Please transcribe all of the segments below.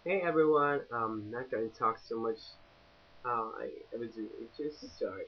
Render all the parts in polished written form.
Hey everyone, not going to talk so much. I was just start.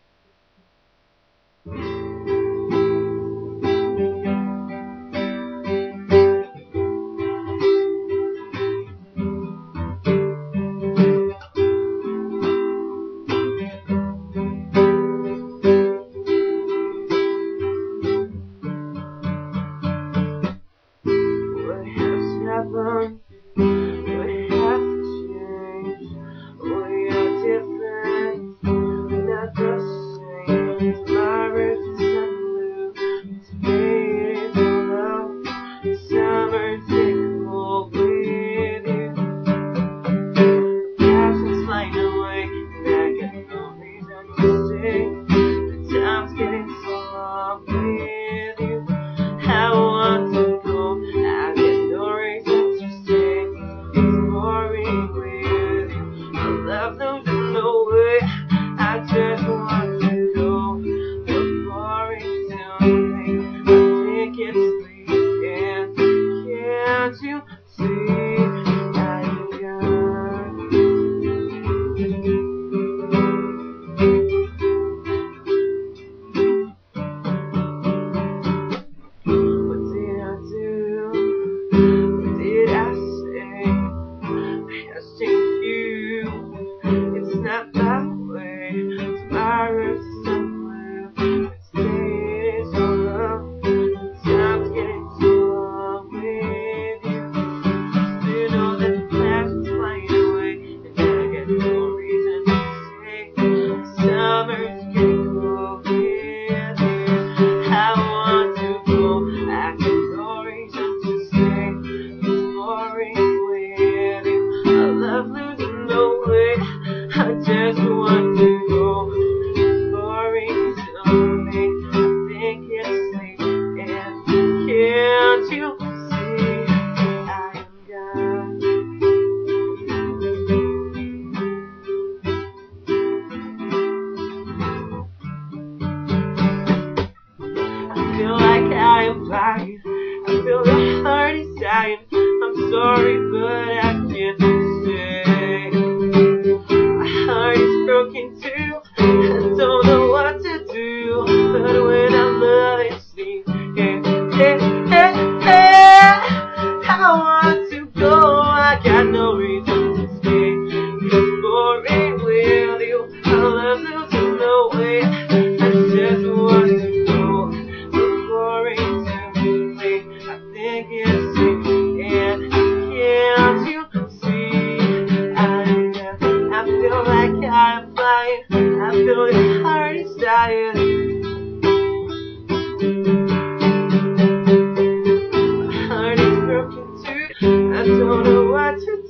What has happened? What have changed? We are different, not the same. My roots are blue, today is love. Summer's cold with you. Passion's flying away, and I got no reason to stay. The time's getting so long with you. I want to go, I got no reason to stay. It's boring with you. I love losing no way. I just want to go. It's boring to me. I think it's the Can't you see I'm gone? What did I do? What did I say? Asking you, it's not my way. Tomorrow's so blue. Today is so long. Time's getting too long with you. You know that the past is flying away, and I got no reason to say. Summer's getting cold with you. I want to go, I got no reason to stay. It's boring with you. I love losing no way. I just want to go. It's boring to me. I think it's the end. Can't you see I am gone? I feel like I am flying. I feel the heart is dying. I'm sorry, but I can't say. My heart is broken too. I don't know what to do. But when I love it, see, I want to go. I got no reason to stay. It's boring with you. I love losing no way. I just want to go. It's boring to me. I think it's the end. Can't you see? I feel like I'm flying. I feel the heart is dying. My heart is broken too. I don't know what to do.